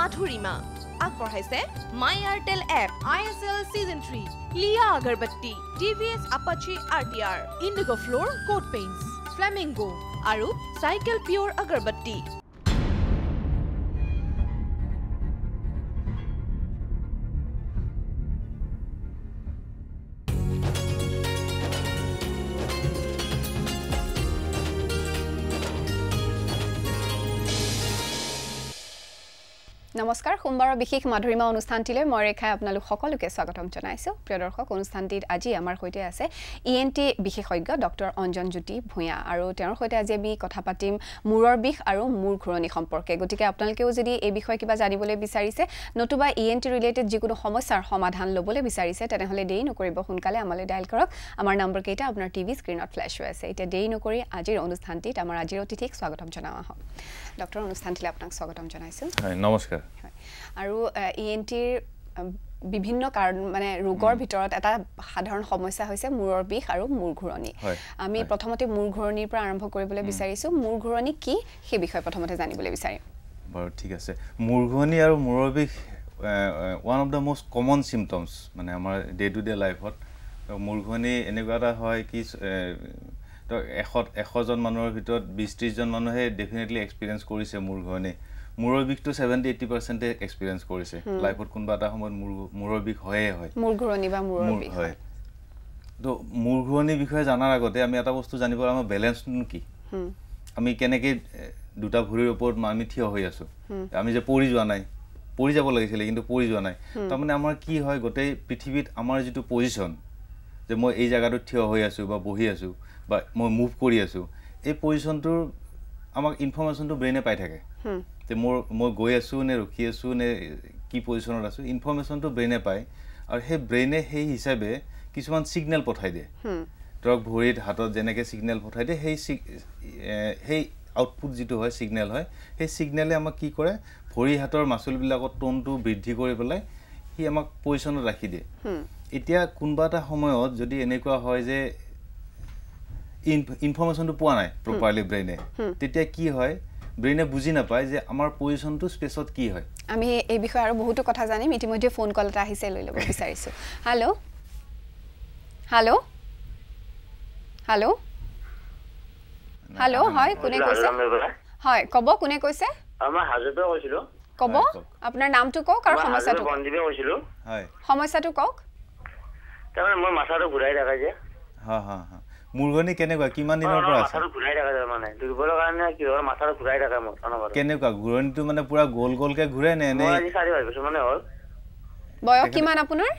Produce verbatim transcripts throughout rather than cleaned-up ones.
Madhurima. আগবঢ়াইছে My Airtel app, I S L Season three, Lia Agarbatti, T V S Apache R T R, Indigo Floor Coat Paints, Flamingo, আৰু Cycle Pure Agarbatti. নমস্কাৰ সোমবাৰৰ বিশেষ মাধুৰিমা অনুষ্ঠানটিলৈ মই ৰেখাই আপোনালোক সকলোকে স্বাগতম জনাইছো প্ৰিয় দৰ্শক অনুষ্ঠানটিত আজি আমাৰ সৈতে আছে E N T বিশেষজ্ঞ ডক্টৰ অঞ্জন জ্যোতি ভূঞা আৰু তেওঁৰ সৈতে আজি আমি কথা পাতিম মূৰৰ বিষ আৰু মূৰ ঘূৰণি সম্পৰ্কে গতিকে আপোনালোকেও যদি এই বিষয়ে কিবা জানিবলৈ বিচাৰিছে নতুবা E N T ৰিলেটেড যিকোনো সমস্যাৰ সমাধান লবলৈ বিচাৰিছে তেনেহলে দেৰি নকৰিব সোনকালে আমালৈ ডায়াল কৰক আমাৰ নম্বৰ কেইটা আপোনাৰ টিভি স্ক্ৰিনত ফ্ল্যাশ হৈ আছে এতিয়া দেৰি নকৰি আজিৰ অনুষ্ঠানটিত আমাৰ আজিৰ অতিথিক স্বাগতম জনাওয়া হয় ডক্টৰ অনুষ্ঠানটিলৈ আপোনাক স্বাগতম জনাইছো হয় নমস্কাৰ আৰু E N T বিভিন্ন কাৰণ মানে ৰোগৰ ভিতৰত এটা সাধাৰণ সমস্যা হৈছে মূৰৰ বিষ আৰু মূৰ ঘূৰণি আমি প্ৰথমতে মূৰ ঘূৰণিৰ পৰা আৰম্ভ কৰিবলৈ বিচাৰিছো মূৰ ঘূৰণি কি সেই বিষয়ে প্ৰথমতে জানিবলৈ বিচাৰিম বাৰু ঠিক আছে মূৰ ঘূৰণি আৰু মূৰৰ বিষ one of the most common symptoms মানে আমাৰ ডে টু ডে লাইফত মূৰ ঘূৰণি এনেকুৱা এটা হয় কি তো এশ জন মানুহৰ ভিতৰত বিশ ত্ৰিশ জন মানুহে ডেফিনেটলি এক্সপেৰিয়েন্স কৰিছে মূৰ ঘূৰণি মূৰৰ বিষটো seventy eighty percent এক্সপেৰিয়েন্স কৰিছে লাইফত কোনবা এটা সময়ত মূৰৰ বিষ হয়ে হয় মূৰ ঘূৰণি বা মূৰৰ বিষ হয় তো মূৰ ঘূৰণি বিষয়ে জানাৰ আগতে আমি এটা বস্তু জানিব আমাৰ বেলেন্সটো কি আমি কেনেকৈ দুটা ভৰিৰ ওপৰত আমি থিয় হৈ আছো আমি যে পৰি যোৱা নাই পৰি যাব লাগিছিল কিন্তু পৰি যোৱা নাই তাৰমানে আমাৰ কি হয় গোটেই পৃথিৱীত আমাৰ যেটো পজিশন যে মই এই জায়গাটো থিয় হৈ আছো বা বহি আছো বা মই মুভ কৰি আছো এই পজিশনটোৰ আমাক ইনফৰমেশনটো ব্ৰেইনে পাই থাকে তে মোৰ মই গৈ আছো নে ৰখি আছো নে কি পজিশনত আছো ইনফৰমেশনটো ব্ৰেইনে পায় আৰু সেই ব্ৰেইনে সেই হিচাপে কিছুমান সিগনেল পঠাই দিয়ে ধৰক ভৰিত হাতত যেনেকৈ সিগনেল পঠাই দিয়ে সেই সেই আউটপুট যেটো হয় সিগনেল হয় সেই সিগনেলে আমাক কি কৰে ভৰি হাতৰ মাসুলবিলাকত টোনটো বৃদ্ধি কৰি পেলাই হি আমাক পজিশনত ৰাখি দিয়ে এতিয়া কোনবা এটা সময়ত যদি এনেকুৱা হয় যে ইনফৰমেশনটো পোৱা নাই প্ৰপাৰলি ব্ৰেইনে তেতিয়া কি হয় ব্ৰেইনে বুজি নাপায় যে আমাৰ পজিশনটো স্পেসত কি হয় আমি এই বিষয়ে আৰু বহুতো কথা জানিম ইতিমধ্যে ফোন কল এটা আহিছে লৈ ল'ব বিচাৰিছো হেল্ল' হেল্ল' হেল্ল' হেল্ল' হয় কোনে কৈছে হয় কব কোনে কৈছে আমাৰ হাজতে কৈছিলো কব আপোনাৰ নামটো কওক আৰু সমস্যাটো বন্দিবে কৈছিলো হয় সমস্যাটো কওক তাৰমানে মই মাথাটো ঘূৰাই থকা যে হা হা হা মূৰঘূৰণি কেনেকুৱা কিমান দিনৰ পৰা আছে মাথাটো ঘূৰাই থকা মানে দুৰ্বলৰ কাৰণে কি হয় মাথাটো ঘূৰাই থকা মোৰ অনবৰত কেনেকুৱা ঘূৰণিটো মানে পুৰা গোল গোলকে ঘূৰে নে নে আজি চাৰি বছৰ মানে হ'ল বয়স কিমান আপোনাৰ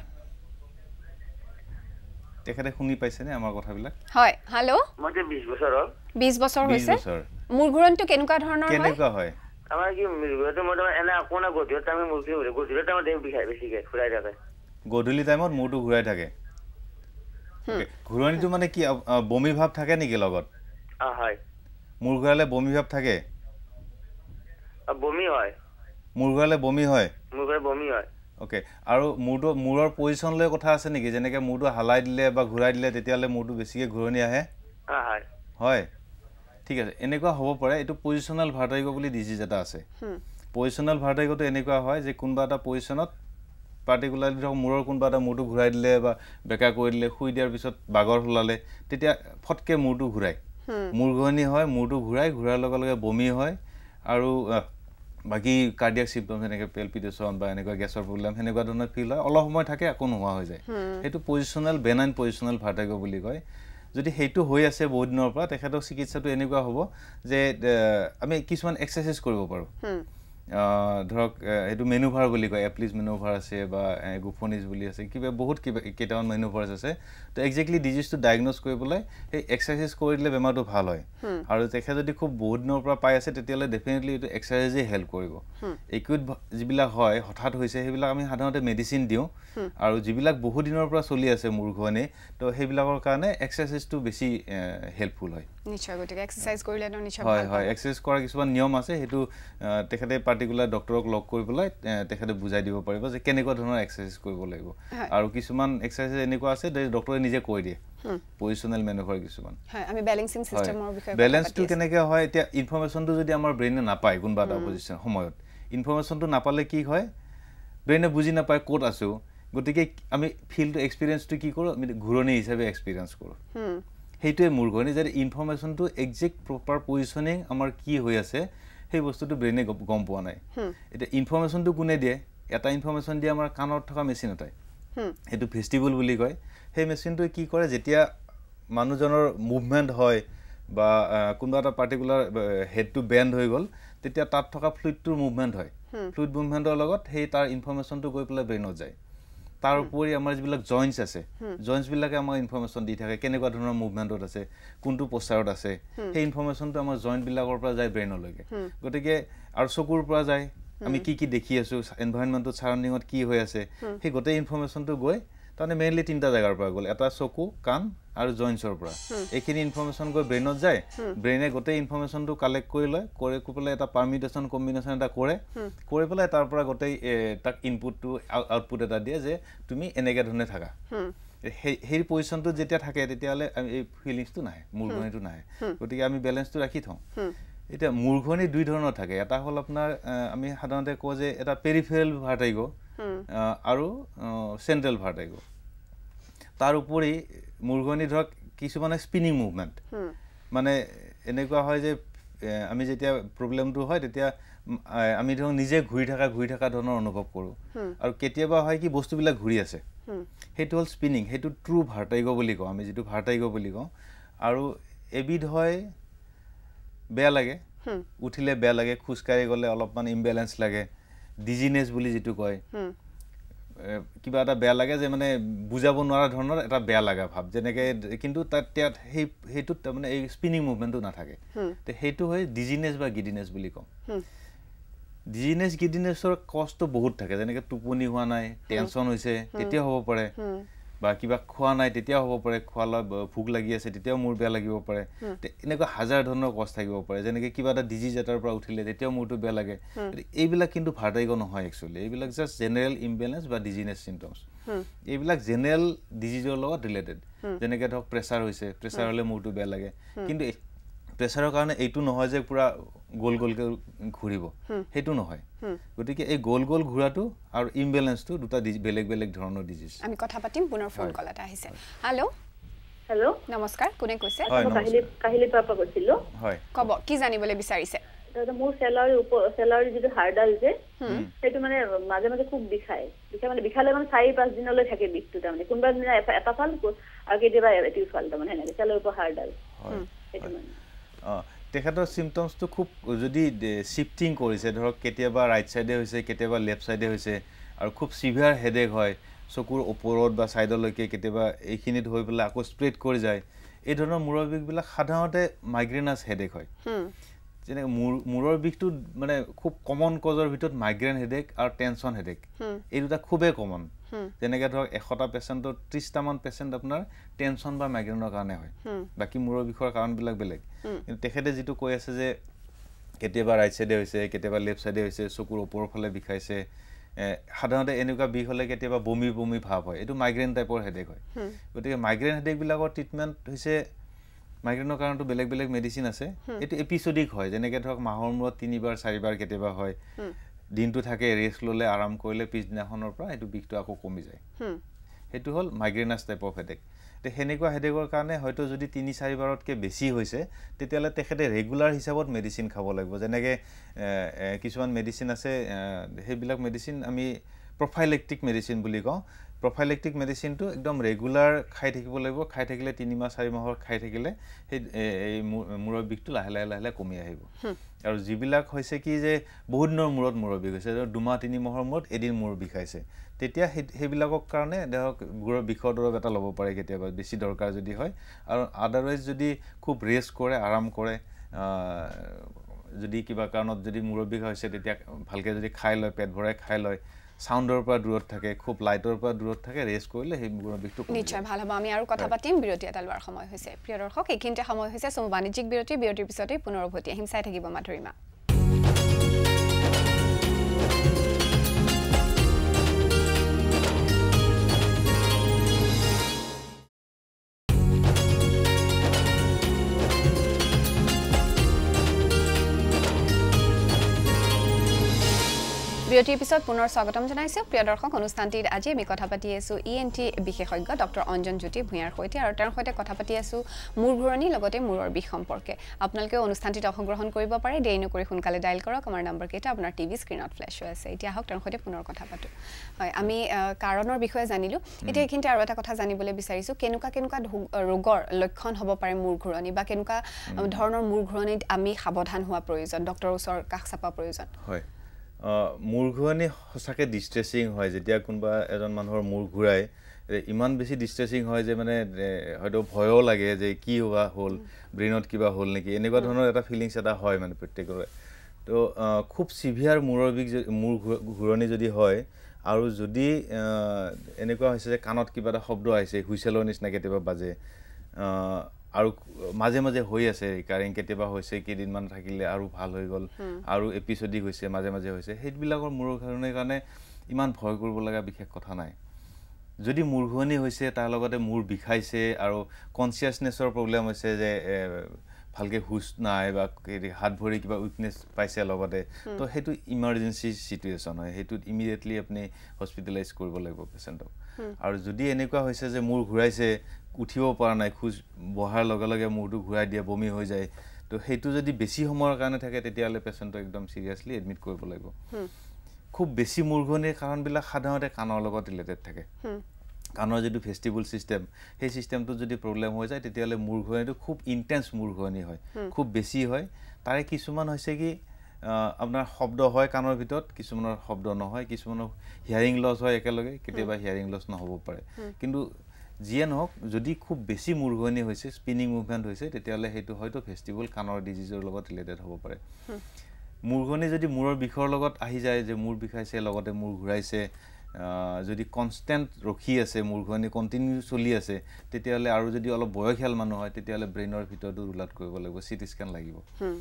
তেখেতে শুনি পাইছে নে আমাৰ কথাবিলাক হয় হেল্ল' মই যে বিশ বছৰ হ'ল বিশ বছৰ হৈছে মূৰঘূৰণিটো কেনেকুৱা ধৰণৰ হয় কেনেকুৱা হয় আমাৰ কি মূৰঘূৰণিটো মই এনে কোনা গধুৰ টাইমে মূৰটো ঘূৰে গধুৰ টাইমত দেহ বিষাই বেছিকে ঘূৰাই থাকে গধূলি টাইমত মূৰটো ঘূৰাই থাকে ঘূৰণিটো মানে কি বমি ভাব থাকে নেকি লগত আ হয় মূৰ ঘূৰালে বমি ভাব থাকে বমি হয় মূৰ ঘূৰালে বমি হয় মূৰ ঘূৰাই বমি হয় ওকে আৰু মূৰটো মূৰৰ পজিশন লৈ কথা আছে নেকি যেনেকৈ মূৰটো হালাই দিলে বা ঘূৰাই দিলে তেতিয়ালে মূৰটো বেছিকৈ ঘূৰণি আহে আ হয় হয় ঠিক আছে এনেকুৱা হ'ব পাৰে এইটো পজিশনাল ভাৰ্টিগো বুলি ডিজিজ এটা আছে পজিশনাল ভাৰ্টিগোটো এনেকুৱা হয় যে কোনবা এটা পজিশনত পাৰ্টিকুলাৰলি ধৰক মূৰৰ কোনবা এটা মূৰটো ঘূৰাই দিলে বা বেকা কৰি দিলে শুই দিয়াৰ পিছত বাগৰ হলালে তেতিয়া ফটকে মূৰটো ঘূৰাই মূৰ ঘূৰণি হয় মূৰটো ঘূৰাই ঘূৰাৰ লগে লগে বমি হয় আৰু বাকি কাৰ্ডিয়াক সিম্পটমছ এনেকৈ পেলপিটেশ্যন বা এনেকুৱা গেছৰ প্ৰব্লেম হেনেকুৱা ধৰণৰ ফিল হয় অলপ সময় থাকে আকৌ নোহোৱা হৈ যায় সেইটো পজিশনাল বেনাইন পজিশনাল ভাৰ্টিগো বুলি কয় যদি হেইটো হৈ আছে বহুত দিনৰ পৰা তেখেতৰ চিকিৎসাটো এনেকুৱা হ'ব যে আমি কিছুমান এক্সাৰসাইজ কৰিব পাৰো ধৰক এটো মেনুভাৰ বুলি কয় এপ্লিজ মেনুভাৰ আছে বা গুফনিজ বুলি আছে কিবা বহুত কিবা কেটাউন মেনুভাৰছ আছে তো এক্স্যাক্টলি ডিজিজটো ডায়াগনোজ কৰিবলৈ এই এক্সাৰসাইজ কৰিলে বেমাৰটো ভাল হয় আৰু তেখে যদি খুব বহুত দিনৰ পৰা পাই আছে তেতিয়ালে ডেফিনেটলি এটো এক্সাৰসাইজে হেল্প কৰিব একুইট যিবিলাক হয় হঠাৎ হৈছে সেইবিলাক আমি সাধাৰণতে মেডিসিন দিও আৰু যিবিলাক বহুত দিনৰ পৰা চলি আছে মূৰঘূৰণি তো সেইবিলাকৰ কাৰণে এক্সাৰসাইজটো বেছি হেল্পফুল হয় নিশ্চয় গতিকে এক্সাৰসাইজ কৰিলে ন নিশ্চয় হয় হয় এক্সাৰসাইজ কৰা কিছুমান নিয়ম আছে হেতু তেখেতে পাৰ্টিকুলাৰ ডক্টৰক লগ কৰি পেলাই তেখেতে বুজাই দিব পাৰিব যে কেনেকুৱা ধৰণৰ এক্সাৰসাইজ কৰিব লাগিব আৰু কিছুমান এক্সাৰসাইজ এনেকুৱা আছে যে ডক্টৰে নিজে কৈ দিয়ে পজিশনাল মেনুভাৰ কিছুমান হয় আমি বেলেন্সিং সিস্টেমৰ বিষয়ে বেলেন্সটো কেনেকৈ হয় এতিয়া ইনফৰমেশনটো যদি আমাৰ ব্ৰেইনে নাপায় কোনবা এটা পজিশন সময়ত ইনফৰমেশ্যনটো নাপালে কি হয় ব্ৰেইনে বুজি নাপায় ক'ত আছোঁ গতিকে আমি ফিল্ডটো এক্সপিৰিয়েঞ্চটো কি কৰোঁ আমি ঘূৰণি হিচাপে এক্সপিৰিয়েঞ্চ কৰোঁ সেইটোৱে মূৰ্ঘনি যে ইনফৰমেশ্যনটো একজেক্ট প্ৰপাৰ পজিশ্যনিং আমাৰ কি হৈ আছে সেই বস্তুটো ব্ৰেইনে গম পোৱা নাই এতিয়া ইনফৰমেশ্যনটো কোনে দিয়ে এটা ইনফৰমেশ্যন দিয়ে আমাৰ কাণত থকা মেচিন এটাই সেইটো ভেষ্টিবুল বুলি কয় সেই মেচিনটোৱে কি কৰে যেতিয়া মানুহজনৰ মুভমেণ্ট হয় বা কোনোবা এটা পাৰ্টিকুলাৰ হেডটো বেণ্ড হৈ গ'ল তেতিয়া তাত থকা ফ্লুইডটোৰ মুভমেণ্ট হয় ফ্লুইড মুভমেণ্টৰ লগত সেই তাৰ ইনফৰমেশ্যনটো গৈ পেলাই ব্ৰেইনত যায় তাৰ উপৰি আমাৰ যিবিলাক জইণ্টছ আছে জইণ্টছবিলাকে আমাক ইনফৰমেশ্যন দি থাকে কেনেকুৱা ধৰণৰ মুভমেণ্টত আছে কোনটো প'ষ্টাৰত আছে সেই ইনফৰমেশ্যনটো আমাৰ জইণ্টবিলাকৰ পৰা যায় ব্ৰেইনলৈকে গতিকে আৰু চকুৰ পৰা যায় আমি কি কি দেখি আছোঁ এনভাইৰনমেণ্টত ছাৰাউণ্ডিঙত কি হৈ আছে সেই গোটেই ইনফৰমেশ্যনটো গৈ তাৰমানে মেইনলি তিনিটা জেগাৰ পৰা গ'ল এটা চকু কাণ আৰু জইণ্টছৰ পৰা এইখিনি ইনফৰমেশ্যন গৈ ব্ৰেইনত যায় ব্ৰেইনে গোটেই ইনফৰমেশ্যনটো কালেক্ট কৰি লয় কৰি পেলাই এটা পাৰ্মিটেশ্যন কম্বিনেশ্যন এটা কৰে কৰি পেলাই তাৰ পৰা গোটেই তাক ইনপুটটো আউটপুট এটা দিয়ে যে তুমি এনেকৈ ধৰণে থাকা সেই সেই পজিশ্যনটোত যেতিয়া থাকে তেতিয়াহ'লে এই ফিলিংছটো নাহে মূৰ্ঘনিটো নাহে গতিকে আমি বেলেঞ্চটো ৰাখি থওঁ এতিয়া মূৰ্ঘনি দুই ধৰণৰ থাকে এটা হ'ল আপোনাৰ আমি সাধাৰণতে কওঁ যে এটা পেৰিফেৰেল ভাৰ্টাইগো আৰু চেণ্ট্ৰেল ভাৰ্টাইগো তাৰ উপৰি মূৰ্ঘনি ধৰক কিছুমানে স্পিনিং মুভমেণ্ট মানে এনেকুৱা হয় যে আমি যেতিয়া প্ৰব্লেমটো হয় তেতিয়া আমি ধৰক নিজে ঘূৰি থকা ঘূৰি থকা ধৰণৰ অনুভৱ কৰোঁ আৰু কেতিয়াবা হয় কি বস্তুবিলাক ঘূৰি আছে সেইটো হ'ল স্পিনিং সেইটো ট্ৰু ভাৰ্টাইগো বুলি কওঁ আমি যিটো ভাৰ্টাইগো বুলি কওঁ আৰু এবিধ হয় বেয়া লাগে উঠিলে বেয়া লাগে খোজকাঢ়ি গ'লে অলপমান ইমবেলেঞ্চ লাগে ডিজিনেছ বুলি যিটো কয় কিবা এটা বেয়া লাগে যে মানে বুজাব নোৱাৰা ধৰণৰ এটা বেয়া লগা ভাৱ যেনেকৈ কিন্তু তাত তাত সেই সেইটোত তাৰমানে এই স্পিনিং মুভমেণ্টটো নাথাকে তো সেইটো হয় ডিজিনেছ বা গিডিনেছ বুলি কওঁ ডিজিনেছ গিডিনেছৰ কষ্ট বহুত থাকে যেনেকৈ টোপনি হোৱা নাই টেনশ্যন হৈছে তেতিয়াও হ'ব পাৰে বা কিবা খোৱা নাই তেতিয়াও হ'ব পাৰে খোৱা লোৱা ভোক লাগি আছে তেতিয়াও মূৰ বেয়া লাগিব পাৰে এনেকুৱা হাজাৰ ধৰণৰ কষ্ট থাকিব পাৰে যেনেকৈ কিবা এটা ডিজিজ এটাৰ পৰা উঠিলে তেতিয়াও মূৰটো বেয়া লাগে এইবিলাক কিন্তু ভাৰ্টাইগো নহয় একচুৱেলি এইবিলাক জাষ্ট জেনেৰেল ইমবেলেঞ্চ বা ডিজিনেছ চিমটমছ এইবিলাক জেনেৰেল ডিজিজৰ লগত ৰিলেটেড যেনেকৈ ধৰক প্ৰেছাৰ হৈছে প্ৰেছাৰ হ'লে মূৰটো বেয়া লাগে কিন্তু প্ৰেছাৰৰ কাৰণে এইটো নহয় যে পুৰা গোল গোলকৈ ঘূৰিব সেইটো নহয় গতিকে এই গোল গোল ঘূৰাটো আৰু ইমবেলেঞ্চটো দুটা বেলেগ বেলেগ ধৰণৰ ডিজিজ আমি কথা পাতিম পুনৰ ফোন কল এটা আহিছে হেল্ল' হেল্ল' নমস্কাৰ কোনে কৈছে কাহিলি কাহিলি পাপা কৈছিলো হয় ক'ব কি জানিবলৈ বিচাৰিছে মোৰ চেলাউৰি চেলাউৰি যিটো হাড়ডাল যে সেইটো মানে মাজে মাজে খুব বিষায় বিষায় মানে বিষালে মানে চাৰি পাঁচ দিনলৈ থাকে বিষটো তাৰমানে কোনোবা দিনা এটা ফাল আৰু কেতিয়াবা এটি ফাল তাৰমানে সেনেকৈ চেলাউৰি পৰা হাড়ডাল সেইটো মানে অঁ তেখেতৰ চিমটমছটো খুব যদি শ্বিফটিং কৰিছে ধৰক কেতিয়াবা ৰাইট ছাইডে হৈছে কেতিয়াবা লেফ্ট ছাইডে হৈছে আৰু খুব চিভিয়াৰ হেডেক হয় চকুৰ ওপৰত বা ছাইডলৈকে কেতিয়াবা এইখিনিত হৈ পেলাই আকৌ স্প্ৰেড কৰি যায় এই ধৰণৰ মূৰৰ বিষবিলাক সাধাৰণতে মাইগ্ৰেনাছ হেডেক হয় যেনেকৈ মূৰ মূৰৰ বিষটো মানে খুব কমন কজৰ ভিতৰত মাইগ্ৰেন হেডেক আৰু টেনশ্যন হেডেক এই দুটা খুবেই কমন যেনেকৈ ধৰক এশটা পেচেণ্টৰ ত্ৰিছটামান পেচেণ্ট আপোনাৰ টেনশ্যন বা মাইগ্ৰেনৰ কাৰণে হয় বাকী মূৰৰ বিষৰ কাৰণবিলাক বেলেগ কিন্তু তেখেতে যিটো কৈ আছে যে কেতিয়াবা ৰাইট ছাইডে হৈছে কেতিয়াবা লেফ্ট ছাইডে হৈছে চকুৰ ওপৰৰ ফালে বিষাইছে সাধাৰণতে এনেকুৱা বিষ হ'লে কেতিয়াবা বমি বমি ভাৱ হয় এইটো মাইগ্ৰেন টাইপৰ হেডেক হয় গতিকে মাইগ্ৰেন হেডেকবিলাকৰ ট্ৰিটমেণ্ট হৈছে মাইগ্ৰেনৰ কাৰণটো বেলেগ বেলেগ মেডিচিন আছে এইটো এপিচডিক হয় যেনেকৈ ধৰক মাহৰ মূৰত তিনিবাৰ চাৰিবাৰ কেতিয়াবা হয় দিনটো থাকে ৰেষ্ট ল'লে আৰাম কৰিলে পিছদিনাখনৰ পৰা এইটো বিষটো আকৌ কমি যায় সেইটো হ'ল মাইগ্ৰেনাছ টাইপ অফ হেডেক তো সেনেকুৱা হেডেকৰ কাৰণে হয়তো যদি তিনি চাৰিবাৰতকৈ বেছি হৈছে তেতিয়াহ'লে তেখেতে ৰেগুলাৰ হিচাপত মেডিচিন খাব লাগিব যেনেকৈ কিছুমান মেডিচিন আছে সেইবিলাক মেডিচিন আমি প্ৰফাইলেক্টিক মেডিচিন বুলি কওঁ প্ৰফাইলেক্টিক মেডিচিনটো একদম ৰেগুলাৰ খাই থাকিব লাগিব খাই থাকিলে তিনি মাহ চাৰি মাহৰ খাই থাকিলে সেই এই মূৰৰ বিষটো লাহে লাহে লাহে লাহে কমি আহিব আৰু যিবিলাক হৈছে কি যে বহুত দিনৰ মূৰত মূৰৰ বিষ হৈছে দুমাহ তিনি মাহৰ মূৰত এদিন মূৰ বিষাইছে তেতিয়া সেই সেইবিলাকৰ কাৰণে ধৰক মূৰৰ বিষৰ দৰৱ এটা ল'ব পাৰে কেতিয়াবা বেছি দৰকাৰ যদি হয় আৰু আদাৰৱাইজ যদি খুব ৰেষ্ট কৰে আৰাম কৰে যদি কিবা কাৰণত যদি মূৰৰ বিষ হৈছে তেতিয়া ভালকৈ যদি খাই লয় পেট ভৰাই খাই লয় সাউন্ডৰ পৰা দূৰত থাকে খুব লাইটৰ পৰা দূৰত থাকে ৰেষ্ট কৰিলে সেই মূৰৰ বিষটো নিশ্চয় ভাল হ'ব আমি আৰু কথা পাতিম বিৰতি এটা লোৱাৰ সময় হৈছে প্ৰিয় দৰ্শক এইখিনিতে সময় হৈছে সম বাণিজ্যিক বিৰতি বিৰতিৰ পিছতে পুনৰ উভতি আহিম চাই থাকিব মাধুৰিমা বিৰতিৰ পিছত পুনৰ স্বাগতম জনাইছো প্ৰিয় দৰ্শক অনুষ্ঠানটিত আজি আমি কথা পাতি আছো ই এন টি বিশেষজ্ঞ ডক্টৰ অঞ্জন জ্যোতি ভূঞাৰ সৈতে আৰু তেওঁৰ সৈতে কথা পাতি আছো মূৰ ঘূৰণি লগতে মূৰৰ বিষ সম্পৰ্কে আপোনালোকে অনুষ্ঠানটিত অংশগ্ৰহণ কৰিব পাৰে দেৰি নকৰি সোনকালে ডায়াল কৰক আমাৰ নম্বৰ কেইটা আপোনাৰ টিভি স্ক্ৰীনত ফ্লেশ হৈ আছে এতিয়া হওক তেওঁৰ সৈতে পুনৰ কথা পাতো হয় আমি কাৰণৰ বিষয়ে জানিলো এতিয়া এইখিনিতে আৰু এটা কথা জানিবলৈ বিচাৰিছো কেনেকুৱা কেনেকুৱা ৰোগৰ লক্ষণ হ'ব পাৰে মূৰ ঘূৰণি বা কেনেকুৱা ধৰণৰ মূৰ ঘূৰণিত আমি সাৱধান হোৱা প্ৰয়োজন ডক্টৰৰ ওচৰ কাষ চাপা প্ৰয়োজন হয় মূৰ ঘূৰণি সঁচাকৈ ডিষ্ট্ৰেছিং হয় যেতিয়া কোনোবা এজন মানুহৰ মূৰ ঘূৰাই ইমান বেছি ডিষ্ট্ৰেছিং হয় যে মানে হয়তো ভয়ও লাগে যে কি হোৱা হ'ল ব্ৰেইনত কিবা হ'ল নেকি এনেকুৱা ধৰণৰ এটা ফিলিংছ এটা হয় মানে প্ৰত্যেকৰে তো খুব চিভিয়াৰ মূৰৰ বিষ মূৰ ঘূৰণি যদি হয় আৰু যদি এনেকুৱা হৈছে যে কাণত কিবা এটা শব্দ আহিছে হুইচেলৰ নিচিনা কেতিয়াবা বাজে আৰু মাজে মাজে হৈ আছে ৰিকাৰিং কেতিয়াবা হৈছে কেইদিনমান থাকিলে আৰু ভাল হৈ গ'ল আৰু এপিছডিক হৈছে মাজে মাজে হৈছে সেইবিলাকৰ মূৰৰ ঘূৰণিৰ কাৰণে ইমান ভয় কৰিব লগা বিশেষ কথা নাই যদি মূৰ ঘূৰণি হৈছে তাৰ লগতে মূৰ বিষাইছে আৰু কনচিয়াছনেছৰ প্ৰব্লেম হৈছে যে ভালকৈ হুচ নাই বা হাত ভৰি কিবা উইকনেছ পাইছে লগতে তো সেইটো ইমাৰ্জেঞ্চি চিটুৱেশ্যন হয় সেইটোত ইমিডিয়েটলি আপুনি হস্পিটেলাইজ কৰিব লাগিব পেচেণ্টক আৰু যদি এনেকুৱা হৈছে যে মূৰ ঘূৰাইছে উঠিব পৰা নাই খোজ বহাৰ লগে লগে মূৰটো ঘূৰাই দিয়ে বমি হৈ যায় তো সেইটো যদি বেছি সময়ৰ কাৰণে থাকে তেতিয়াহ'লে পেচেণ্টক একদম চিৰিয়াছলি এডমিট কৰিব লাগিব খুব বেছি মূৰ ঘূৰণিৰ কাৰণবিলাক সাধাৰণতে কাণৰ লগত ৰিলেটেড থাকে কাণৰ যিটো ভেষ্টিবুল ছিষ্টেম সেই ছিষ্টেমটো যদি প্ৰব্লেম হৈ যায় তেতিয়াহ'লে মূৰ ঘূৰণিটো খুব ইণ্টেন্স মূৰ ঘূৰণি হয় খুব বেছি হয় তাৰে কিছুমান হৈছে কি আপোনাৰ শব্দ হয় কাণৰ ভিতৰত কিছুমানৰ শব্দ নহয় কিছুমানৰ হিয়াৰিং লছ হয় একেলগে কেতিয়াবা হিয়াৰিং লছ নহ'ব পাৰে কিন্তু যিয়ে নহওক যদি খুব বেছি মূৰ ঘূৰণি হৈছে স্পিনিং মুভমেণ্ট হৈছে তেতিয়াহ'লে সেইটো হয়তো ভেষ্টিবুল কাণৰ ডিজিজৰ লগত ৰিলেটেড হ'ব পাৰে মূৰ ঘূৰণি যদি মূৰৰ বিষৰ লগত আহি যায় যে মূৰ বিষাইছে লগতে মূৰ ঘূৰাইছে যদি কনষ্টেণ্ট ৰখি আছে মূৰ ঘূৰণি কণ্টিনিউ চলি আছে তেতিয়াহ'লে আৰু যদি অলপ বয়সীয়াল মানুহ হয় তেতিয়াহ'লে ব্ৰেইনৰ ভিতৰতো ৰুল আউট কৰিব লাগিব চিটি স্কেন লাগিব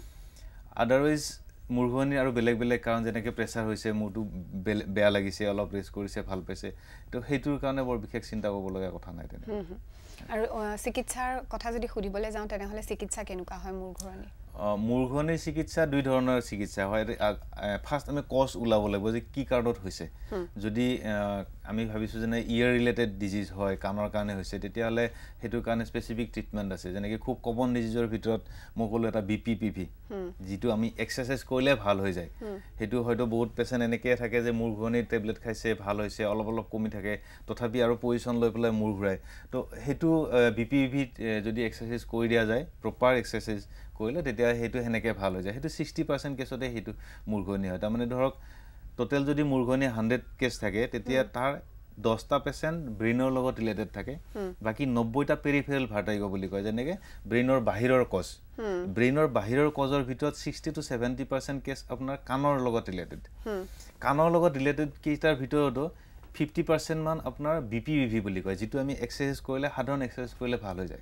আদাৰৱাইজ মূৰ ঘূৰণি আৰু বেলেগ বেলেগ কাৰণ যেনেকৈ প্ৰেছাৰ হৈছে মূৰটো বেয়া লাগিছে অলপ ৰেষ্ট কৰিছে ভাল পাইছে তো সেইটোৰ কাৰণে বৰ বিশেষ চিন্তা কৰিব লগা কথা নাই তেনে আৰু চিকিৎসাৰ কথা যদি সুধিবলৈ যাওঁ তেনেহ'লে চিকিৎসা কেনেকুৱা হয় মূৰ ঘূৰণি মূৰ ঘূৰণিৰ চিকিৎসা দুই ধৰণৰ চিকিৎসা হয় ফাৰ্ষ্ট আমি কজ ওলাব লাগিব যে কি কাৰণত হৈছে যদি আমি ভাবিছোঁ যেনে ইয়েৰ ৰিলেটেড ডিজিজ হয় কাণৰ কাৰণে হৈছে তেতিয়াহ'লে সেইটোৰ কাৰণে স্পেচিফিক ট্ৰিটমেণ্ট আছে যেনেকৈ খুব কমন ডিজিজৰ ভিতৰত মই ক'লোঁ এটা বি পি পি ভি যিটো আমি এক্সাৰচাইজ কৰিলে ভাল হৈ যায় সেইটো হয়তো বহুত পেচেণ্ট এনেকৈ থাকে যে মূৰ ঘূৰণিৰ টেবলেট খাইছে ভাল হৈছে অলপ অলপ কমি থাকে তথাপি আৰু পজিশ্যন লৈ পেলাই মূৰ ঘূৰাই তো সেইটো বি পি পি ভিত যদি এক্সাৰচাইজ কৰি দিয়া যায় প্ৰপাৰ এক্সাৰচাইজ কৰিলে তেতিয়া সেইটো সেনেকৈ ভাল হৈ যায় সেইটো ছিক্সটি পাৰ্চেণ্ট কেছতে সেইটো মূৰ ঘূৰণি হয় তাৰমানে ধৰক টোটেল যদি মূৰ ঘূৰণি হাণ্ড্ৰেড কেছ থাকে তেতিয়া তাৰ দহটা পেচেণ্ট ব্ৰেইনৰ লগত ৰিলেটেড থাকে বাকী নব্বৈটা পেৰিফেৰেল ভাৰ্টাইগ' বুলি কয় যেনেকৈ ব্ৰেইনৰ বাহিৰৰ কজ ব্ৰেইনৰ বাহিৰৰ কজৰ ভিতৰত sixty two seventy percent case আপোনাৰ কাণৰ লগত ৰিলেটেড কাণৰ লগত ৰিলেটেড কেইটাৰ ভিতৰতো ফিফটি পাৰ্চেণ্ট মান আপোনাৰ বি পি ভি বুলি কয় যিটো আমি এক্সাৰচাইজ কৰিলে সাধাৰণ এক্সাৰচাইজ কৰিলে ভাল হৈ যায়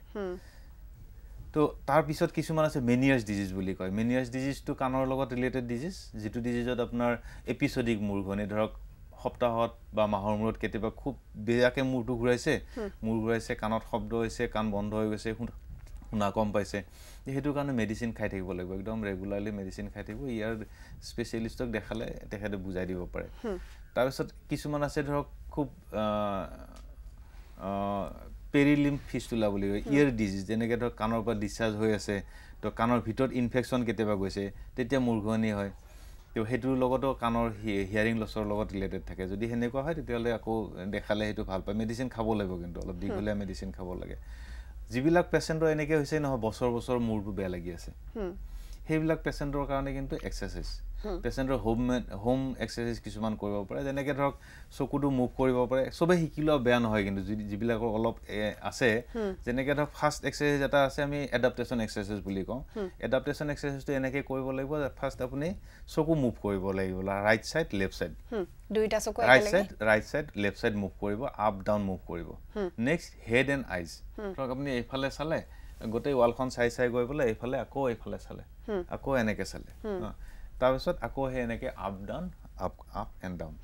তো তাৰপিছত কিছুমান আছে মেনিয়াৰ্ছ ডিজিজ বুলি কয় মেনিয়াৰ্ছ ডিজিজটো কাণৰ লগত ৰিলেটেড ডিজিজ যিটো ডিজিজত আপোনাৰ এপিছডিক মূৰ ঘূৰণি ধৰক সপ্তাহত বা মাহৰ মূৰত কেতিয়াবা খুব বেয়াকৈ মূৰটো ঘূৰাইছে মূৰ ঘূৰাইছে কাণত শব্দ হৈছে কাণ বন্ধ হৈ গৈছে শুনা কম পাইছে সেইটো কাৰণে মেডিচিন খাই থাকিব লাগিব একদম ৰেগুলাৰলি মেডিচিন খাই থাকিব ইয়াৰ স্পেচিয়েলিষ্টক দেখালে তেখেতে বুজাই দিব পাৰে তাৰপিছত কিছুমান আছে ধৰক খুব পেৰিলিম্ফ ফিষ্টুলা বুলি কয় ইয়েৰ ডিজিজ যেনেকৈ ধৰক কাণৰ পৰা ডিছচাৰ্জ হৈ আছে তো কাণৰ ভিতৰত ইনফেকশ্যন কেতিয়াবা গৈছে তেতিয়া মূৰ ঘূৰণি হয় তো সেইটোৰ লগতো কাণৰ হিয়াৰিং লছৰ লগত ৰিলেটেড থাকে যদি সেনেকুৱা হয় তেতিয়াহ'লে আকৌ দেখালে সেইটো ভাল পায় মেডিচিন খাব লাগিব কিন্তু অলপ দীঘলীয়া মেডিচিন খাব লাগে যিবিলাক পেচেণ্টৰ এনেকৈ হৈছে নহয় বছৰ বছৰ মূৰটো বেয়া লাগি আছে সেইবিলাক পেচেণ্টৰ কাৰণে কিন্তু এক্সাৰচাইজ পেচেণ্টৰ হোম হোম এক্সাৰচাইজ কিছুমান কৰিব পাৰে যেনেকৈ ধৰক চকুটো মুভ কৰিব পাৰে চবেই শিকিলেও বেয়া নহয় কিন্তু যিবিলাকৰ অলপ আছে যেনেকৈ ধৰক ফাৰ্ষ্ট এক্সাৰচাইজ এটা আছে আমি এডাপ্টেশ্যন এক্সাৰচাইজ বুলি কওঁ এডাপ্টেশ্যন এক্সাৰচাইজটো এনেকৈ কৰিব লাগিব যে ফাৰ্ষ্ট আপুনি চকু মুভ কৰিব লাগিব ৰাইট ছাইড লেফ্ট ছাইড দুইটা চকু right side right side left side move কৰিব আপ ডাউন মুভ কৰিব নেক্সট হেড এণ্ড আইজ ধৰক আপুনি এইফালে চালে গোটেই ৱালখন চাই চাই গৈ পেলাই এইফালে আকৌ এইফালে চালে আকৌ এনেকৈ চালে তাৰপিছত আকৌ সেই এনেকৈ up down up up and down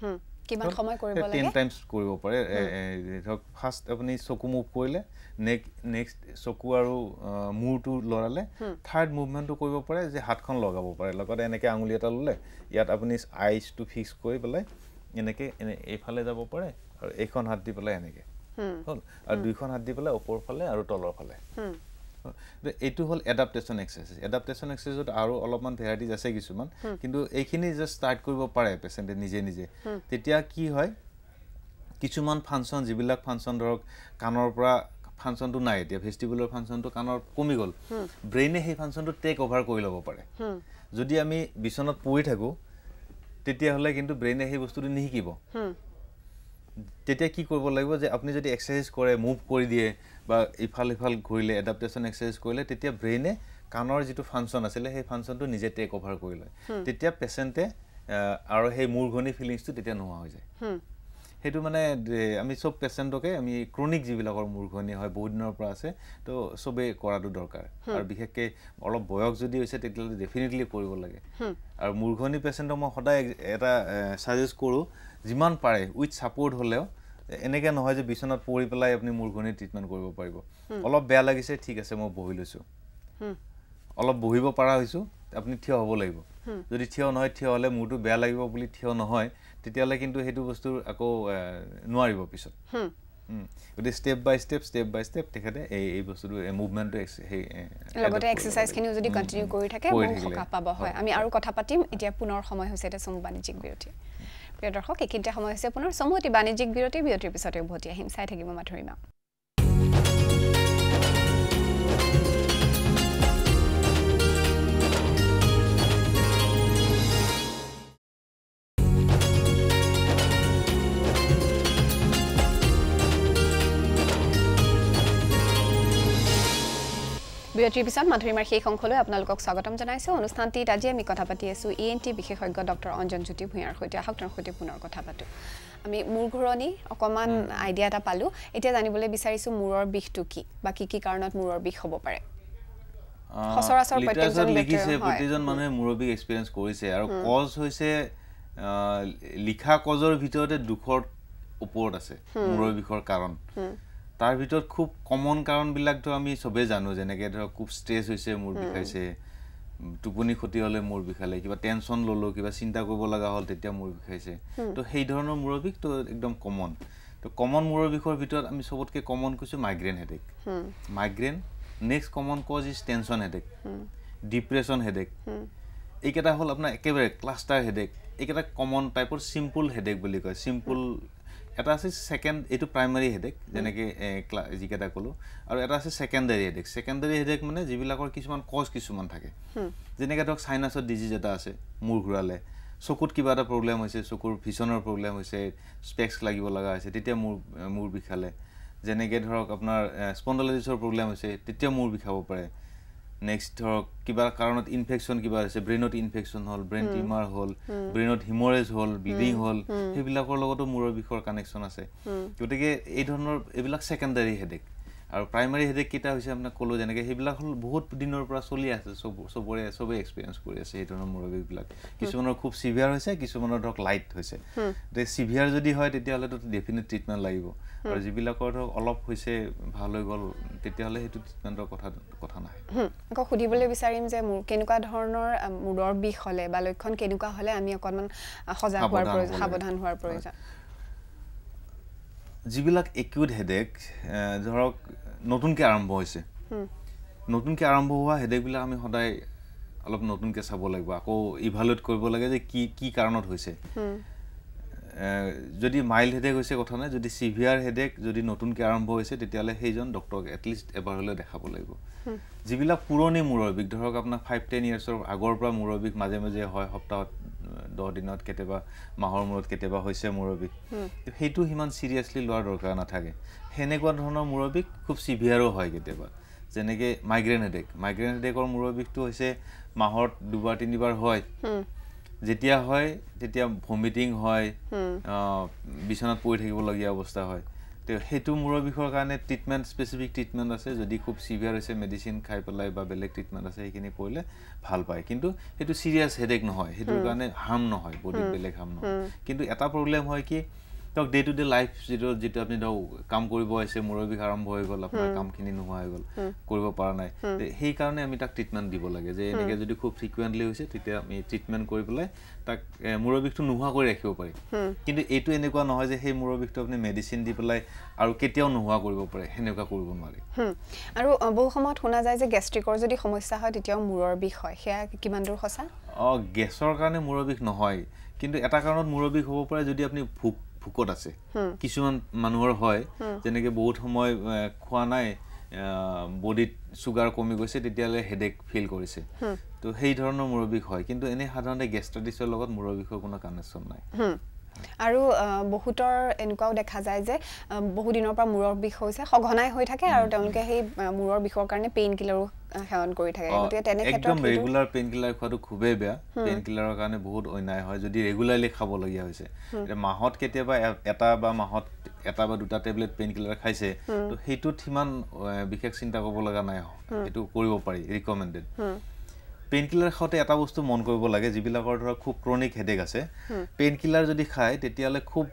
কিমান সময় কৰিব লাগে ten টাইমছ কৰিব পাৰে ধৰক ফাৰ্স্ট আপুনি চকু মুভ কৰিলে নেক্সট চকু আৰু মূৰটো লৰালে থাৰ্ড মুভমেন্টটো কৰিব পাৰে যে হাতখন লগাব পাৰে লগতে এনেকে আঙুলি এটা ললে ইয়াত আপুনি আইজটো ফিক্স কৰি পেলাই এনেকে এইফালে যাব পাৰে আৰু এইখন হাত দি পেলাই এনেকে হল আৰু দুইখন হাত দি পেলাই ওপৰ ফালে আৰু তলৰ ফালে এইটো হল এডাপ্টেশন এক্সাৰসাইজ এডাপ্টেশন এক্সাৰসাইজত আৰু অলপমান ভেৰাইটিজ আছে কিছুমান কিন্তু এইখিনি জাস্ট ষ্টাৰ্ট কৰিব পাৰে পেশেন্টে নিজে নিজে তেতিয়া কি হয় কিছুমান ফাংচন যিবিলাক ফাংচন ধৰক কানৰ পৰা ফাংচনটো নাই এতিয়া ভেষ্টিবুলাৰ ফাংচনটো কানৰ কমি গল ব্ৰেইনে সেই ফাংচনটো টেক ওভাৰ কৰি ল'ব পাৰে যদি আমি বিছনত পৰি থাকো তেতিয়া হলে কিন্তু ব্ৰেইনে সেই বস্তুটো নিহিকিব তেতিয়া কি কৰিব লাগিব যে আপুনি যদি এক্সাৰসাইজ কৰে মুভ কৰি দিয়ে বা ইফাল ইফাল ঘূৰিলে এডাপ্টেশন এক্সাৰসাইজ কৰিলে তেতিয়া ব্ৰেইনে কানৰ যিটো ফাংচন আছিল সেই ফাংচনটো নিজে টেক ওভাৰ কৰি লয় তেতিয়া পেশেন্টে আৰু সেই মূৰঘনি ফিলিংছটো তেতিয়া নোহোৱা হৈ যায় হেতু মানে আমি সব পেশেন্টকে আমি ক্রনিক যিবিলাকৰ মূৰঘনি হয় বহুত দিনৰ পৰা আছে তো সবে কৰাটো দৰকাৰ আৰু বিশেষকৈ অলপ বয়স যদি হৈছে তেতিয়ালে ডেফিনেটলি কৰিব লাগে আৰু মূৰঘনি পেশেন্টক মই সদায় এটা সাজেষ্ট কৰো যিমান পাৰে উইথ সাপোৰ্ট হলেও এনেকে নহয় যে বিছনাত পৰি পেলাই আপুনি মূৰঘনি ট্ৰিটমেন্ট কৰিব পাৰিব অলপ বেয়া লাগিছে ঠিক আছে মই বহি লৈছো অলপ বহিব পাৰা হৈছো আপুনি থিয় হ'ব লাগিব যদি থিয় নহয় থিয় হলে মূৰটো বেয়া লাগিব বুলি থিয় নহয় তেতিয়ালে কিন্তু হেতু বস্তু আকৌ নোৱাৰিব পিছত হুম গতি step by step step by step তেখেতে এই এই বস্তুটো মুভমেন্টটো এই লগতে এক্সাৰসাইজ খিনি যদি কন্টিনিউ কৰি থাকে বহুত সকাহ পাব হয় আমি আৰু কথা পাতিম এতিয়া পুনৰ সময় হৈছে এটা সমু বাণিজ্যিক বিৰতি প্ৰিয় দৰ্শক একিটা সময় হৈছে পুনৰ সমুতি বাণিজ্যিক বিৰতি বিৰতিৰ পিছতে উভতি আহিম চাই থাকিব মাধুৰিমা বিৰতিৰ পিছত মাধুৰিমাৰ সেই সংখলৈ আপোনালোকক স্বাগতম জনাইছো অনুষ্ঠানটিত আজি আমি কথা পাতি আছো ইএনটি বিশেষজ্ঞ ডক্টৰ অঞ্জন জ্যোতি ভূঞাৰ সৈতে আহক তেওঁৰ সৈতে পুনৰ কথা পাতো আমি মূৰ ঘূৰণি অকমান আইডিয়া এটা পালো এতিয়া জানিবলৈ বিচাৰিছো মূৰৰ বিষটো কি বা কি কি কাৰণত মূৰৰ বিষ হ'ব পাৰে সচৰাচৰ প্ৰত্যেকজন লিখিছে প্ৰতিজন মানুহে মূৰৰ বিষ এক্সপেৰিয়েন্স কৰিছে আৰু কজ হৈছে লিখা কজৰ ভিতৰতে দুখৰ ওপৰত আছে মূৰৰ বিষৰ কাৰণ তাৰ ভিতৰত খুব কমন কাৰণ বিলাক তো আমি সবে জানো যেনেকে ধৰ খুব স্ট্ৰেস হৈছে মূৰ বিষাইছে টুপনি ক্ষতি হলে মূৰ বিষালে কিবা টেনশন ললো কিবা চিন্তা কৰিব লগা হল তেতিয়া মূৰ বিষাইছে তো সেই ধৰণৰ মূৰৰ বিষ তো একদম কমন তো কমন মূৰৰ বিষৰ ভিতৰত আমি সবতকে কমন কৈছো migraine headache migraine next common cause is tension headache depression headache এইকেইটা হল আপোনাৰ একেবাৰে ক্লাষ্টাৰ হেডেক এইকেইটা কমন টাইপৰ সিম্পল হেডেক বুলি কয় সিম্পল এটা আছে সেকেন্ড এটো প্রাইমারি হেডেক যেনেকে জিকেটা কলো আৰু এটা আছে সেকেন্ডারি হেডেক সেকেন্ডারি হেডেক মানে যিবিলাকৰ কিছুমান কজ কিছুমান থাকে যেনেকে ধৰক সাইনাসৰ ডিজিজ এটা আছে মূৰ ঘুৰালে চকুত কিবা এটা প্ৰবলেম হৈছে চকুৰ ভিছনৰ প্ৰবলেম হৈছে স্পেক্স লাগিব লগা হৈছে তেতিয়া মূৰ মূৰ বিষালে যেনেকে ধৰক আপোনাৰ স্পন্ডাইলাইটিছৰ প্ৰবলেম হৈছে তেতিয়া মূৰ বিষাব পাৰে নেক্সট ধৰক কিবা কাৰণত ইনফেকশন কিবা আছে ব্ৰেইনত ইনফেকশন হল ব্ৰেইন টিউমাৰ হল ব্ৰেইনত হিমৰেজ হল ব্লিডিং হল হেবিলাকৰ লগতো মূৰৰ বিষৰ কানেকশন আছে গতিকে এই ধৰণৰ এবিলাক সেকেন্ডাৰি হেডেক আৰু প্ৰাইমাৰি হেডেক কিটা হৈছে আপোনাৰ কলো যেনেকে হেবিলাক হল বহুত দিনৰ পৰা চলি আছে সব সবৰে সবে এক্সপেৰিয়েন্স কৰি আছে এই ধৰণৰ মূৰৰ বিষবিলাক কিছুমানৰ খুব সিভিয়াৰ হৈছে কিছুমানৰ ধৰক লাইট হৈছে তে সিভিয়াৰ যদি হয় তেতিয়া হলে তো ডেফিনেট ট্ৰিটমেন্ট লাগিব আৰু যিবিলাকৰ ধৰক অলপ হৈছে ভাল হৈ গল তেতিয়া হলে হেতু ট্ৰিটমেন্টৰ কথা কথা নাই আকৌ খুদিবলৈ বিচাৰিম যে মোৰ কেনেকুৱা ধৰণৰ মূৰৰ বিষ হলে বা লক্ষণ কেনেকুৱা হলে আমি অকমান সজাগ হোৱাৰ প্ৰয়োজন সাৱধান হোৱাৰ প্ৰয়োজন যিবিলাক একিউট হেডেক ধৰক নতুনকৈ আৰম্ভ হৈছে নতুনকৈ আৰম্ভ হোৱা হেডেকবিলাক আমি সদায় অলপ নতুনকৈ চাব লাগিব আকৌ ইভালুৱেট কৰিব লাগে যে কি কি কাৰণত হৈছে যদি মাইল্ড হেডেক হৈছে কথা নাই যদি সিভিয়াৰ হেডেক যদি নতুনকৈ আৰম্ভ হৈছে তেতিয়ালে সেইজন ডক্টৰক এটলিষ্ট এবাৰ হলে দেখাব লাগিব যিবিলাক পুৰণি মূৰৰ বিষ ধৰক আপোনাৰ ফাইভ টেন ইয়াৰ্ছৰ আগৰ পৰা মূৰৰ বিষ মাজে মাজে হয় সপ্তাহত দহ দিনত কেতিয়াবা মাহৰ মূৰত কেতিয়াবা হৈছে মূৰৰ বিষ সেইটো হিমান সিৰিয়াসলি লোৱাৰ দৰকাৰ নাথাকে হেনেকুৱা ধৰণৰ মূৰৰ বিষ খুব সিভিয়াৰো হয় কেতিয়াবা যেনেকে মাইগ্ৰেন হেডেক মাইগ্ৰেন হেডেকৰ মূৰৰ বিষটো হৈছে মাহত দুবাৰ তিনিবাৰ হয় যেতিয়া হয় তেতিয়া ভমিটিং হয় বিছনাত পৰি থাকিব লগীয়া অৱস্থা হয় তো হেতু মূৰৰ বিষৰ কাৰণে ট্ৰিটমেন্ট স্পেসিফিক ট্ৰিটমেন্ট আছে যদি খুব সিভিয়াৰ হৈছে মেডিসিন খাই পেলাই বা বেলেগ ট্ৰিটমেন্ট আছে সেইখিনি কৰিলে ভাল পায় কিন্তু হেতু সিৰিয়াস হেডেক নহয় হেতুৰ কাৰণে হাৰ্ম নহয় বডি বেলেগ হাৰ্ম নহয় কিন্তু এটা প্ৰবলেম হয় কি তো ডে টু ডে লাইফ যেটো যেটো আপনি দাও কাম কৰিব আছে মূৰৰ বিষ আৰম্ভ হৈ গল আপোনাৰ কামখিনি নোহোৱা হৈ গল কৰিব পৰা নাই সেই কাৰণে আমি তাক ট্ৰিটমেন্ট দিব লাগে যে এনেকে যদি খুব ফ্ৰিকুৱেন্টলি হৈছে তেতিয়া আমি ট্ৰিটমেন্ট কৰি পেলাই তাক মূৰৰ বিষটো নোহোৱা কৰি ৰাখিব পাৰি কিন্তু এইটো এনেকুৱা নহয় যে সেই মূৰৰ বিষটো আপনি মেডিসিন দি পেলাই আৰু কেতিয়াও নোহোৱা কৰিব পাৰে হেনেকুৱা কৰিব নোৱাৰে আৰু বহু সময়ত শুনা যায় যে গ্যাস্ট্ৰিকৰ যদি সমস্যা হয় তেতিয়াও মূৰৰ বিষ হয় সেয়া কিমান দূৰ সঁচা অ গেছৰ কাৰণে মূৰৰ বিষ নহয় কিন্তু এটা কাৰণত মূৰৰ বিষ হ'ব পাৰে যদি আপনি ভুক ভুকত আছে কিছুমান মানুহৰ হয় যেনেকে বহুত সময় খোৱা নাই বডিত সুগাৰ কমি গৈছে তেতিয়ালে হেডেক ফিল কৰিছে তো সেই ধৰণৰ মূৰৰ বিষ হয় কিন্তু এনে সাধাৰণতে গেষ্ট্ৰাইটিছৰ লগত মূৰৰ বিষৰ কোনো কানেকচন নাই আৰু বহুতৰ এনেকুৱাও দেখা যায় যে বহু দিনৰ পৰা মূৰৰ বিষ হৈছে সঘনাই হৈ থাকে আৰু তেওঁলোকে সেই মূৰৰ বিষৰ কাৰণে পেইন কিলাৰো সেৱন কৰি থাকে গতিকে তেনে ক্ষেত্ৰত একদম ৰেগুলাৰ পেইন কিলাৰ খোৱাটো খুবেই বেয়া পেইন কিলাৰৰ কাৰণে বহুত অন্যায় হয় যদি ৰেগুলাৰলি খাব লগিয়া হৈছে এটা মাহত কেতিয়াবা এটা বা মাহত এটা বা দুটা টেবলেট পেইন কিলাৰ খাইছে তো হেতুত হিমান বিশেষ চিন্তা কৰিব লগা নাই এটো কৰিব পাৰি ৰিকমেন্ডেড পেইন কিলাৰ খাওতে এটা বস্তু মন কৰিব লাগে যিবিলাকৰ ধৰা খুব ক্ৰনিক হেডেক আছে পেইন কিলাৰ যদি খায় তেতিয়ালে খুব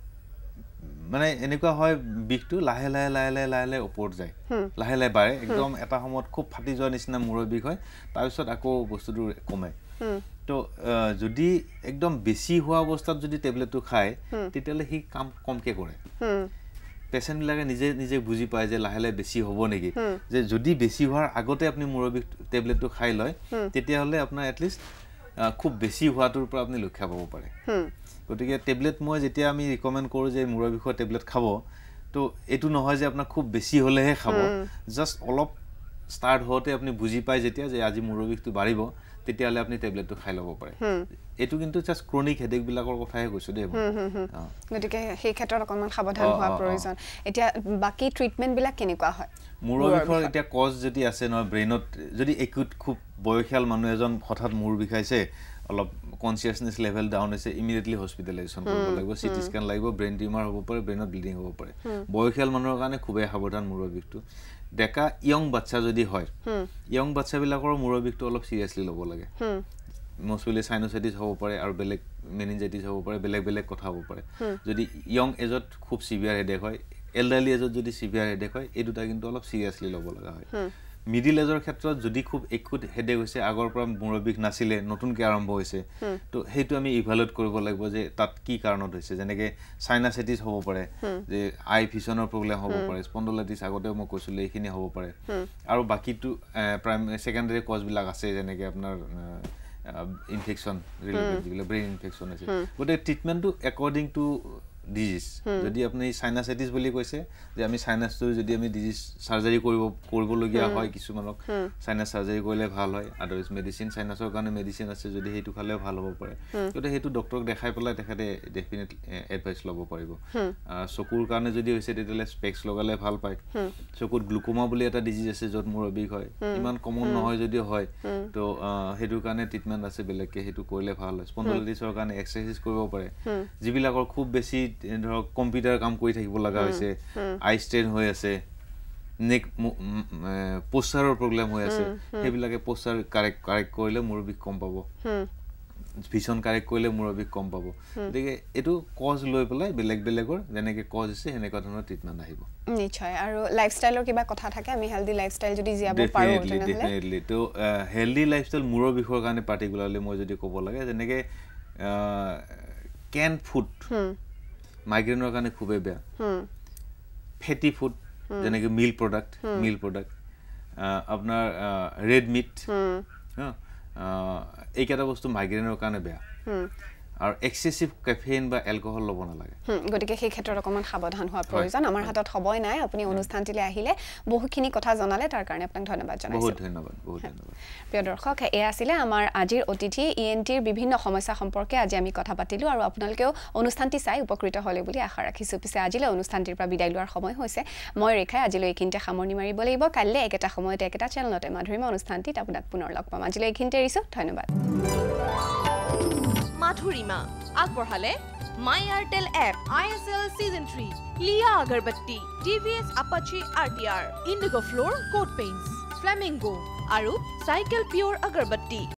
মানে এনেকুৱা হয় বিষটো লাহে লাহে লাহে লাহে লাহে লাহে ওপৰত যায় লাহে লাহে বাঢ়ে একদম এটা সময়ত খুব ফাটি যোৱা নিচিনা মূৰৰ বিষ হয় তাৰ পিছত আকৌ বস্তুটো কমে তো যদি একদম বেছি হোৱা অৱস্থাত যদি টেবলেটটো খায় তেতিয়ালে হি কাম কমকে কৰে পেশেন্ট বিলাকে নিজে নিজে বুজি পায় যে লাহে লাহে বেছি হ'ব নেকি যে যদি বেছি হোৱাৰ আগতে আপনি মূৰৰ বিষ টেবলেটটো খাই লয় তেতিয়া হলে আপোনাৰ এট লিষ্ট খুব বেছি হোৱাটোৰ পৰা আপনি লক্ষ্য পাব পাৰে গতিকে টেবলেট মই যেতিয়া আমি ৰিকমেন্ড কৰো যে মূৰৰ বিষৰ টেবলেট খাব তো এটো নহয় যে আপোনাৰ খুব বেছি হলেহে খাব জাস্ট অলপ স্টার্ট হতে আপনি বুজি পায় যেতিয়া যে আজি মূৰৰ বিষটো বাঢ়িব তেতিয়ালে আপনি টেবলেটটো খাই লব পাৰে এটো কিন্তু জাস্ট ক্রনিক হেডেক বিলাকৰ কথাহে কৈছো দেই গতিকে সেই ক্ষেত্ৰত অকমান সাৱধান হোৱা প্ৰয়োজন এতিয়া বাকি ট্ৰিটমেন্ট বিলাক কেনেকুৱা হয় মূৰৰ বিষৰ এতিয়া কজ যদি আছে ন ব্ৰেইনত যদি একুট খুব বয়খিয়াল মানুহ এজন হঠাৎ মূৰ বিষাইছে অলপ কনসিয়াসনেস লেভেল ডাউন হৈছে ইমিডিয়েটলি হস্পিটালাইজেশন কৰিব লাগিব সিটি স্ক্যান লাগিব ব্ৰেইন টিউমাৰ হ'ব পাৰে ব্ৰেইনত ব্লিডিং হ'ব পাৰে বয়খিয়াল মানুহৰ কাৰণে খুবেই সাৱধান মূৰৰ বিষটো ডেকা ইয়ং বাচ্চা যদি হয় ইয়ং বাচ্চা বিলাকৰ মূৰৰ বিষটো অলপ সিৰিয়াসলি ল'ব লাগে মোস্টলি সাইনোসাইটিস হ'ব পাৰে আৰু বেলেগ মেনিনজাইটিস হ'ব পাৰে বেলেগ বেলেগ কথা হ'ব পাৰে যদি ইয়ং এজত খুব সিভিয়াৰ হেডেক হয় এল্ডাৰলি এজত যদি সিভিয়াৰ হেডেক হয় এই দুটা কিন্তু অলপ সিৰিয়াসলি ল'ব লগা হয় মিডিল এজৰ ক্ষেত্ৰত যদি খুব একুট হেডেক হৈছে আগৰ পৰা মূৰৰ বিষ নাছিলে নতুনকৈ আৰম্ভ হৈছে তো হেতু আমি ইভালুয়েট কৰিব লাগিব যে তাত কি কাৰণত হৈছে যেনেকে সাইনাসাইটিস হ'ব পাৰে যে আই ভিছনৰ প্ৰবলেম হ'ব পাৰে স্পন্ডলাইটিস আগতে মই কৈছিলো এইখিনি হ'ব পাৰে আৰু বাকিটো প্ৰাইমাৰী সেকেন্ডাৰী কজ বিলাক আছে যেনেকে আপোনাৰ ইনফেকশন ৰিলেটেড ব্ৰেইন ইনফেকশন আছে গটে ট্ৰিটমেন্টটো একৰ্ডিং টু ডিজিজ যদি আপনি সাইনাসাইটিস বুলি কৈছে যে আমি সাইনাসটো যদি আমি ডিজিজ সাৰ্জাৰি কৰিব কৰিব লগিয়া হয় কিছু মানক সাইনাস সাৰ্জাৰি কৰিলে ভাল হয় আদাৰৱাইজ মেডিসিন সাইনাসৰ কাৰণে মেডিসিন আছে যদি হেতু খালে ভাল হ'ব পাৰে গটে হেতু ডক্টৰক দেখাই পেলাই তেখেতে ডেফিনেটলি এডভাইস ল'ব পাৰিব চকুৰ কাৰণে যদি হৈছে তেতিয়ালে স্পেক্স লগালে ভাল পায় চকুত গ্লুকোমা বুলি এটা ডিজিজ আছে যত মূৰৰ বিষ হয় ইমান কমন নহয় যদি হয় তো হেতু কাৰণে ট্ৰিটমেন্ট আছে বেলেগকে হেতু কৰিলে ভাল হয় স্পন্ডলাইটিছৰ কাৰণে এক্সাৰসাইজ কৰিব পাৰে যিবিলাকৰ খুব বেছি ধৰক কম্পিউটাৰ কাম কৰি থাকিব লগা হৈছে আই ষ্ট্ৰেন হৈ আছে নেক পোস্টাৰৰ প্ৰবলেম হৈ আছে হেবিলাকে পোস্টাৰ কাৰেক্ট কাৰেক্ট কৰিলে মূৰৰ বিষ কম পাব ভিছন কাৰেক্ট কৰিলে মূৰৰ বিষ কম পাব গতিকে এটো কজ লৈ পেলাই বেলেগ বেলেগৰ যেনেকে কজ আছে হেনেকা ধৰণৰ ট্ৰিটমেন্ট আহিব নিশ্চয় আৰু লাইফষ্টাইলৰ কিবা কথা থাকে আমি হেলদি লাইফষ্টাইল যদি জিয়াব পাৰো তেনেহলে ডেফিনেটলি তো হেলদি লাইফষ্টাইল মূৰৰ বিষৰ কাৰণে পাৰ্টিকুলাৰলি মই যদি ক'ব লাগে যেনেকে ক্যান ফুড মাইগ্ৰেনৰ কাৰণে খুবেই বেয়া ফেটি ফুড যেনেকে মিল প্ৰডাক্ট মিল প্ৰডাক্ট আপোনাৰ ৰেড মিট এইকেইটা বস্তু মাইগ্ৰেনৰ কাৰণে বেয়া আৰু এক্সেসিভ ক্যাফেইন বা এলকহল ল'ব নালাগে গতিকে সেই ক্ষেত্ৰত অকমান সাৱধান হোৱা প্ৰয়োজন আমাৰ হাতত হবই নাই আপুনি অনুষ্ঠানটিলে আহিলে বহুখিনি কথা জনালে তাৰ কাৰণে আপোনাক ধন্যবাদ জনাইছো বহুত ধন্যবাদ বহুত ধন্যবাদ প্ৰিয় দৰ্শক এ আছিল আমাৰ আজিৰ অতিথি ইএনটিৰ বিভিন্ন সমস্যা সম্পৰ্কে আজি আমি কথা পাতিলো আৰু আপোনালোকেও অনুষ্ঠানটি চাই উপকৃত হ'লে বুলি আশা ৰাখিছো পিছে আজিলৈ অনুষ্ঠানটিৰ পৰা বিদায় লোৱাৰ সময় হৈছে মই ৰেখাই আজিলৈ এইখিনিতে সামৰণি মাৰিব লাগিব কাইলৈ একেটা সময়তে একেটা চেনেলতে মাধুৰিমা অনুষ্ঠানটিত আপোনাক পুনৰ লগ পাম আজিলৈ এইখিনিতে এৰিছো ধন্যবাদ মাধুৰিমা আগবঢ়ালে My Airtel app, I S L Season three, Leah Agarbatti, T V S Apache R T R, Indigo Floor Coat Paints, Flamingo, Aru Cycle Pure Agarbatti.